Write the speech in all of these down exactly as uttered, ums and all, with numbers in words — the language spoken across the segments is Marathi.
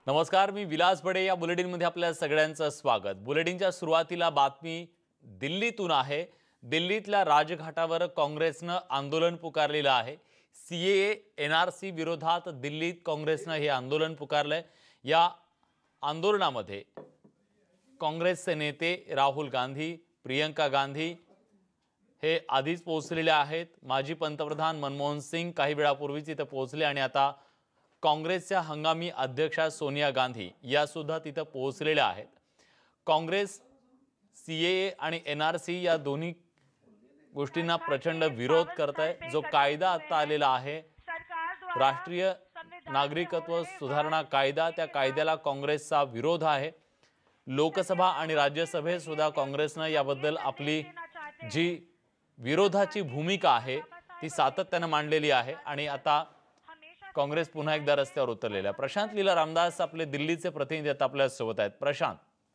नमस्कार, मी विलास बडे. या बुलेटिनमध्ये आपल्या सगळ्यांचं स्वागत. बुलेटिनच्या सुरुवातीला बातमी दिल्लीतून आहे. दिल्लीतल्या राजघाटावर काँग्रेसनं आंदोलन पुकारलेलं आहे. सीएए एनआरसी विरोधात दिल्लीत काँग्रेसनं हे आंदोलन पुकारलंय. या आंदोलनामध्ये काँग्रेसचे नेते राहुल गांधी, प्रियंका गांधी हे आधीच पोहोचलेले आहेत. माजी पंतप्रधान मनमोहन सिंग काही वेळापूर्वीच इथे पोहोचले आणि आता काँग्रेसच्या हंगामी अध्यक्षा सोनिया गांधी या सुद्धा तिथे पोहोचलेल्या आहेत. काँग्रेस सीएए आणि एनआरसी या दोन्ही गोष्टींना प्रचंड विरोध करत आहे. जो कायदा आता आलेला आहे, राष्ट्रीय नागरिकत्व सुधारणा कायदा, त्या कायद्याला काँग्रेसचा विरोध आहे. लोकसभा आणि राज्यसभेत सुद्धा काँग्रेसनं याबद्दल आपली जी विरोधाची भूमिका आहे ती सातत्याने मांडलेली आहे आणि आता काँग्रेस पुन्हा एकदा रस्त्यावर उतरलेला आहे. प्रशांत लीला रामदास आपले दिल्लीचे प्रतिनिधी आता आपल्या सोबत आहेत. प्रशांत,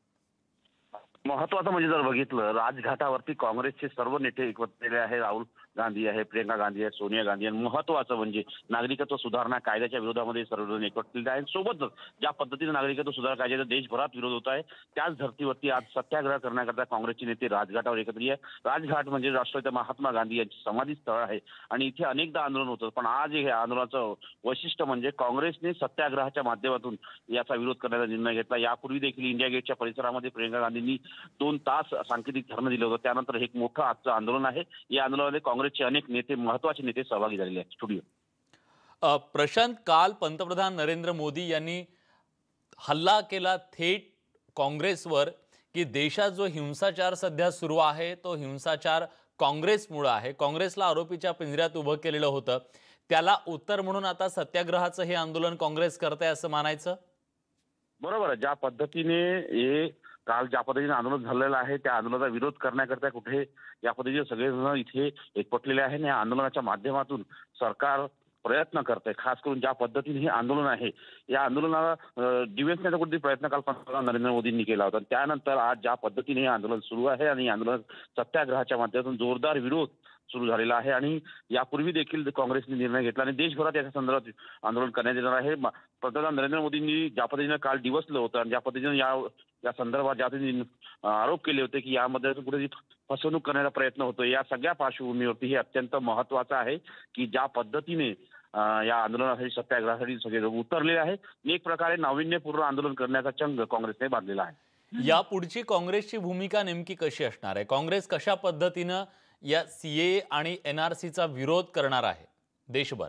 महत्वाचं म्हणजे जर बघितलं, राजघाटावरती काँग्रेसचे सर्व नेते एकवटलेले आहे. राहुल गांधी आहे, प्रियंका गांधी आहे, सोनिया गांधी आहे. महत्वाचं म्हणजे नागरिकत्व सुधारणा कायद्याच्या विरोधामध्ये सर्वजण एकवटलेले आहेत. सोबतच ज्या पद्धतीने नागरिकत्व सुधारणा कायद्याचा देशभरात विरोध होत आहे, त्याच धर्तीवरती आज सत्याग्रह करण्याकरता काँग्रेसचे नेते राजघाटावर एकत्रित आहे. राजघाट म्हणजे राष्ट्रपिता महात्मा गांधी यांचे समाधी स्थळ आहे आणि इथे अनेकदा आंदोलन होतं. पण आज हे आंदोलनाचं वैशिष्ट्य म्हणजे काँग्रेसने सत्याग्रहाच्या माध्यमातून याचा विरोध करण्याचा निर्णय घेतला. यापूर्वी देखील इंडिया गेटच्या परिसरामध्ये प्रियंका गांधींनी दोन तास सांकेतिक धरणं दिलं होतं. त्यानंतर हे एक मोठं आजचं आंदोलन आहे. या आंदोलनामध्ये काँग्रेसचे अनेक नेते, महत्वाचे नेते सहभागी झालेले आहेत. स्टुडिओ प्रशांत, काल पंतप्रधान नरेंद्र मोदी यांनी हल्ला केला थेट काँग्रेसवर की देशात जो हिंसाचार सध्या सुरू आहे तो हिंसाचार काँग्रेसमुळे आहे. काँग्रेसला आरोपीच्या पिंजऱ्यात उभं केलेलं होतं. त्याला उत्तर म्हणून आता सत्याग्रहाचं हे आंदोलन काँग्रेस करते असं मानायचं? बरोबर आहे. ज्या पद्धतीने हे काल ज्या पद्धतीने आंदोलन झालेलं आहे, त्या आंदोलनाचा विरोध करण्याकरता कुठे या पद्धतीने सगळेजण इथे एकवटलेले आहे आणि या आंदोलनाच्या माध्यमातून सरकार प्रयत्न करते. खास करून ज्या पद्धतीने हे आंदोलन आहे, या आंदोलनाला डिवेशनचा कुठेतरी प्रयत्न काल पंतप्रधान नरेंद्र मोदींनी केला होता. त्यानंतर आज ज्या पद्धतीने हे आंदोलन सुरू आहे आणि आंदोलन सत्याग्रहाच्या माध्यमातून जोरदार विरोध सुरू झालेला आहे आणि यापूर्वी देखील काँग्रेसने निर्णय घेतला आणि देशभरात याच्या संदर्भात आंदोलन करण्यात येणार आहे. पंतप्रधान नरेंद्र मोदींनी ज्या पद्धतीने काल डिवसलं होतं आणि ज्या पद्धतीने या या संदर्भात ज्या पद्धतीने आरोप केले होते की यामध्ये कुठेतरी फसवणूक करण्याचा प्रयत्न होतो, या सगळ्या पार्श्वभूमीवरती हे अत्यंत महत्वाचं आहे की ज्या पद्धतीने या आंदोलनासाठी, सत्याग्रहासाठी सगळे लोक उतरलेले आहे. एक प्रकारे नाविन्यपूर्ण आंदोलन करण्याचा चंग काँग्रेसने बांधलेला आहे. या पुढची काँग्रेसची भूमिका नेमकी कशी असणार आहे? काँग्रेस कशा पद्धतीनं या सीएए आणि एनआरसीचा विरोध करणार आहे देशभर?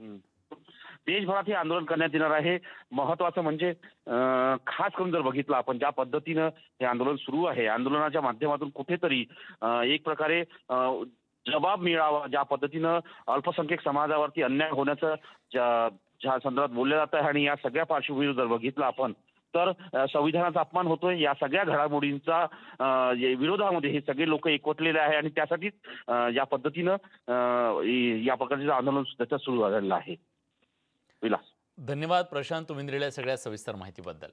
देशभरात हे आंदोलन करण्यात येणार आहे. महत्वाचं म्हणजे खास करून जर बघितलं आपण, ज्या पद्धतीनं हे आंदोलन सुरू आहे, आंदोलनाच्या माध्यमातून कुठेतरी एक प्रकारे जबाब मिळावा. ज्या पद्धतीनं अल्पसंख्याक समाजावरती अन्याय होण्याचं ज्या संदर्भात बोललं जात आहे आणि या सगळ्या पार्श्वभूमीवर जर बघितलं आपण तर संविधानाचा अपमान होतोय. या सगळ्या घडामोडींचा विरोधामध्ये हे सगळे लोक एकवटलेले आहे आणि त्यासाठीच या पद्धतीनं या प्रकारचं आंदोलन त्याचं सुरू झालेलं आहे. विलास, धन्यवाद प्रशांत, तुम्ही दिलेल्या सगळ्या सविस्तर माहितीबद्दल.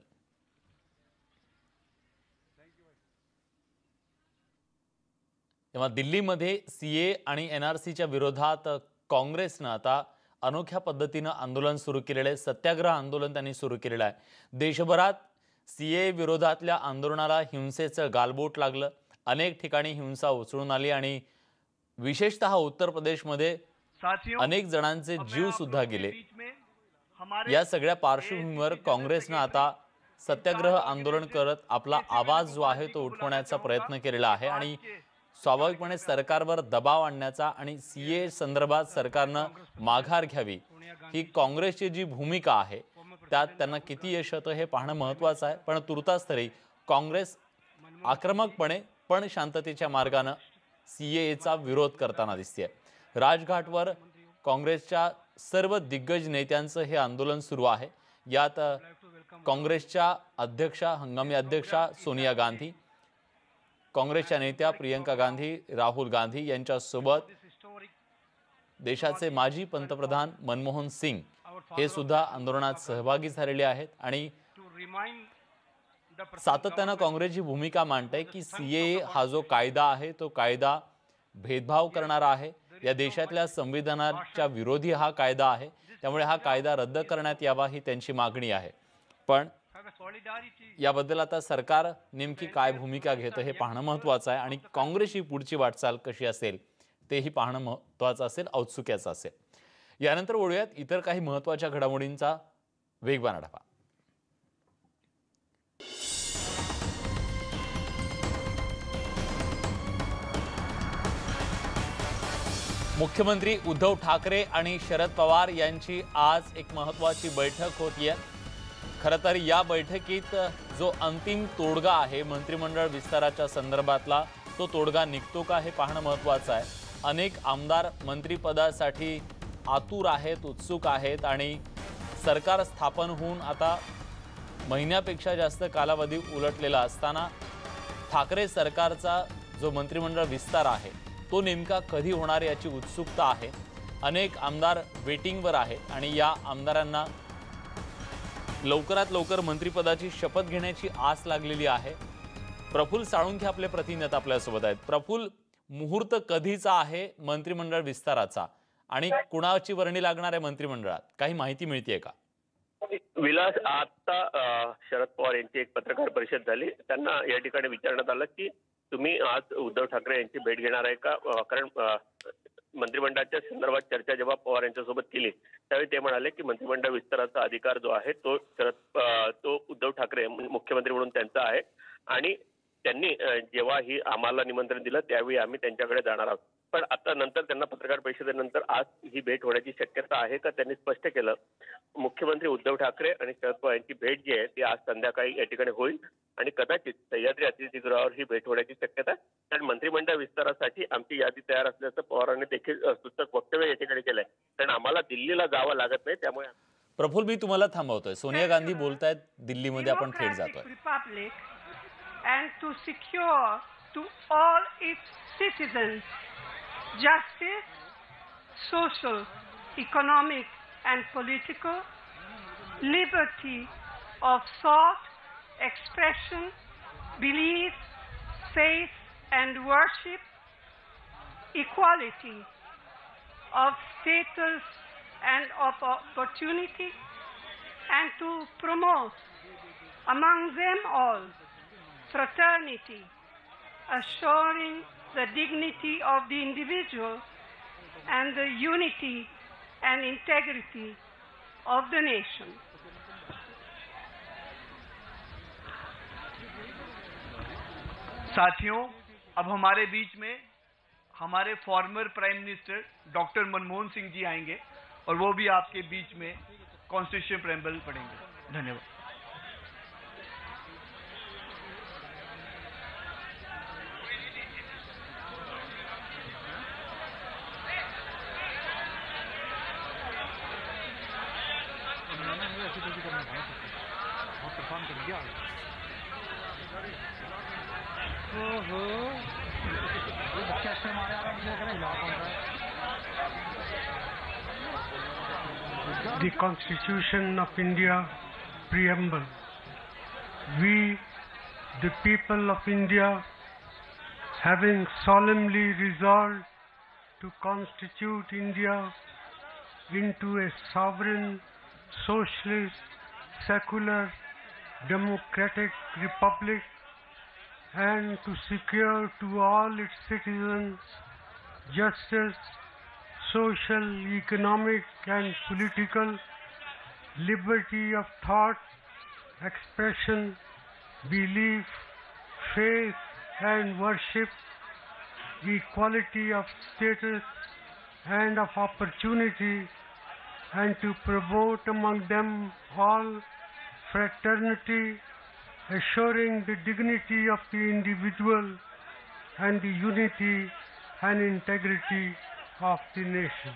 तेव्हा दिल्लीमध्ये सीए आणि एनआरसीच्या विरोधात काँग्रेसनं आता अनोख्या पद्धतीनं आंदोलन सुरू केलेलं आहे. सत्याग्रह आंदोलन त्यांनी सुरू केलेलं आहे. देशभरात सीए विरोधातल्या आंदोलनाला हिंसेचं गालबोट लागलं. अनेक ठिकाणी हिंसा उसळून आली आणि विशेषतः उत्तर प्रदेशमध्ये अनेक जणांचे जीव सुद्धा गेले. या सगळ्या पार्श्वभूमीवर काँग्रेसनं आता सत्याग्रह आंदोलन करत आपला आवाज जो आहे तो उठवण्याचा प्रयत्न केलेला आहे आणि स्वाभाविकपणे सरकारवर दबाव आणण्याचा आणि सीए संदर्भात सरकारनं माघार घ्यावी ही काँग्रेसची जी भूमिका आहे त्यात त्यांना किती यश येतं हे पाहणं महत्त्वाचं आहे. पण तुर्तास तरी काँग्रेस आक्रमकपणे पण शांततेच्या मार्गानं सीएचा विरोध करताना दिसते. राजघाटवर काँग्रेसच्या सर्व दिग्गज नेत्यांचं हे आंदोलन सुरू आहे. यात काँग्रेसच्या अध्यक्षा, हंगामी अध्यक्षा सोनिया गांधी, काँग्रेसच्या नेत्या प्रियंका गांधी, राहुल गांधी यांच्यासोबत देशाचे माजी पंतप्रधान मनमोहन सिंग हे सुद्धा आंदोलनात सहभागी झालेले आहेत आणि सातत्यानं काँग्रेसची भूमिका मांडते की सीएए हा जो कायदा आहे तो कायदा भेदभाव करणारा आहे. या देशातल्या संविधानाच्या विरोधी हा कायदा आहे. त्यामुळे हा कायदा रद्द करण्यात यावा ही त्यांची मागणी आहे. पण याबद्दल आता सरकार नेमकी काय भूमिका घेतं हे पाहणं महत्त्वाचं आहे आणि काँग्रेसची पुढची वाटचाल कशी असेल तेही पाहणं महत्त्वाचं असेल, औत्सुक्याचं असेल। यानंतर वळूयात इतर काही महत्त्वाच्या घडामोडींचा वेगवान आढावा। मुख्यमंत्री उद्धव ठाकरे आणि शरद पवार यांची आज एक महत्त्वाची बैठक होतीये। खरं तर या बैठकीत जो अंतिम तोडगा आहे मंत्रिमंडळ विस्ताराच्या संदर्भातला तो तोडगा निघतो का हे पाहणं महत्त्वाचं आहे। अनेक आमदार मंत्रिपदासाठी आतुर आहेत, उत्सुक आहेत आणि सरकार स्थापन होऊन आता महिन्यापेक्षा जास्त कालावधी उलटलेला असताना ठाकरे सरकारचा जो मंत्रिमंडळ विस्तार आहे तो नेमका कधी होणार याची उत्सुकता आहे। अनेक आमदार वेटिंगवर आहेत आणि या आमदारांना लवकरात लवकर मंत्रिपदाची शपथ घेण्याची आस लागलेली आहे। प्रफुल्ल साळुंखे आपले प्रतिनिधी आपल्यासोबत आहेत। प्रफुल्ल, मुहूर्त कधीचा आहे मंत्रिमंडळ विस्ताराचा आणि कुणाची वर्णी लागणार आहे मंत्रिमंडळात, काही माहिती मिळतेय का? विलास, आता शरद पवार यांची एक पत्रकार परिषद झाली। त्यांना या ठिकाणी विचारण्यात आलं की तुम्ही आज उद्धव ठाकरे यांची भेट घेणार आहे का, कारण मंत्रिमंडळाच्या संदर्भात चर्चा जेव्हा पवार यांच्यासोबत केली त्यावेळी ते म्हणाले की मंत्रिमंडळ विस्ताराचा अधिकार जो आहे तो शरद तो उद्धव ठाकरे मुख्यमंत्री म्हणून त्यांचा आहे आणि त्यांनी जेव्हा ही आम्हाला निमंत्रण दिलं त्यावेळी आम्ही त्यांच्याकडे जाणार आहोत। पण आता नंतर त्यांना पत्रकार परिषदेनंतर आज ही भेट होण्याची शक्यता आहे का, त्यांनी स्पष्ट केलं मुख्यमंत्री उद्धव ठाकरे आणि शरद पवार यांची भेट जी आहे ती आज संध्याकाळी या ठिकाणी होईल आणि कदाचित सह्याद्री अतिथीगृहावर ही भेट होण्याची शक्यता आहे। कारण मंत्रिमंडळ विस्तारासाठी आमची यादी तयार असल्याचं पवारांनी देखील सूचक वक्तव्य या ठिकाणी केलंय, कारण आम्हाला दिल्लीला जावं लागत नाही। त्यामुळे प्रफुल्ल, मी तुम्हाला थांबवतोय। सोनिया गांधी बोलतायत दिल्लीमध्ये, आपण थेट जातोय। And to secure to all its citizens justice, social, economic and political, liberty of thought, expression, belief, faith and worship, equality of status and of opportunity, and to promote among them all fraternity, assuring the dignity of the individual and the unity and integrity of the nation. साथियों, अब हमारे बीच में हमारे former prime minister doctor Manmohan Singh ji आएंगे और वो भी आपके बीच में कॉन्स्टिट्यूशन प्रेम्बल पढ़ेंगे। धन्यवाद। The Constitution of India Preamble. We, the people of India, having solemnly resolved to constitute India into a sovereign, socialist, secular, democratic republic, and to secure to all its citizens justice, social, economic and political, liberty of thought, expression, belief, faith and worship, equality of status and of opportunity, and to promote among them all fraternity, assuring the dignity of the individual and the unity and integrity of the nation.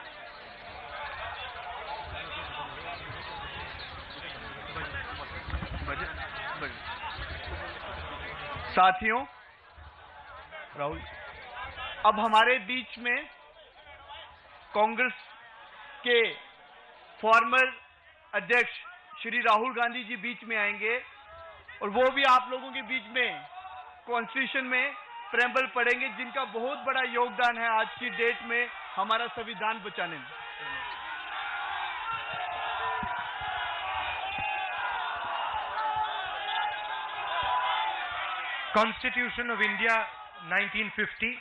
साथियों, राहुल, अब हमारे बीच में कांग्रेस के फॉर्मर अध्यक्ष श्री राहुल गांधी जी बीच में आएंगे और वो भी आप लोगों के बीच में कॉन्स्टिट्यूशन में प्रेम्बल पढ़ेंगे, जिनका बहुत बड़ा योगदान है आज की डेट में हमारा संविधान बचाने में। Constitution of India nineteen fifty,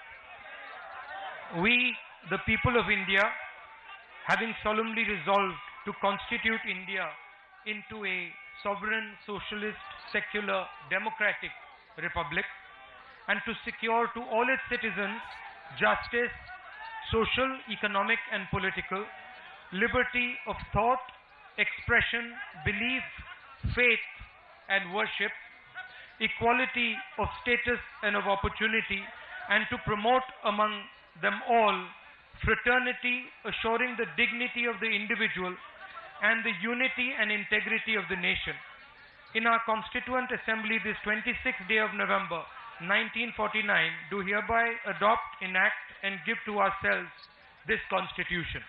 we, the people of India, having solemnly resolved to constitute India into a sovereign, socialist, secular, democratic republic, and to secure to all its citizens justice, social, economic and political, liberty of thought, expression, belief, faith and worship, equality of status and of opportunity, and to promote among them all fraternity, assuring the dignity of the individual and the unity and integrity of the nation. In our Constituent Assembly this twenty-sixth day of November nineteen forty-nine, do hereby adopt, enact and give to ourselves this Constitution.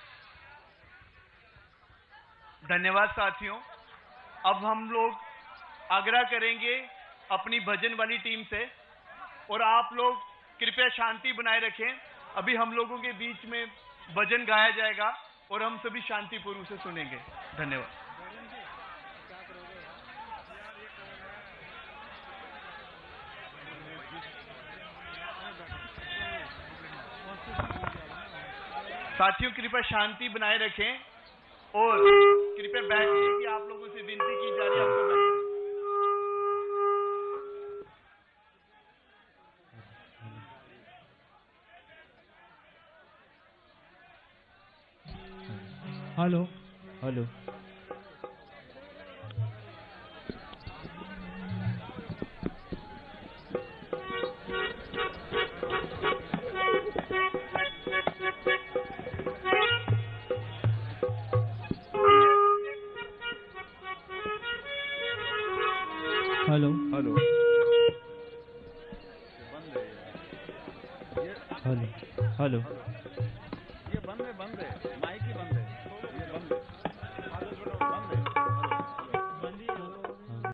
धन्यवाद साथियों। अब हम लोग आग्रह करेंगे अपनी भजन वाली टीम से, और आप लोग कृपया शांति बनाए रखें। अभी हम लोगों के बीच में भजन गाया जाएगा और हम सभी शांतिपूर्वक से सुनेंगे। धन्यवाद। साथियों कृपया शांति बनाए रखें और कृपया बैठिए कि आप लोगों से विनती की जा रही है आपको बैठिए। Hello hello hello hello hello hello ये बंद है बंद है माइक ही बंद है।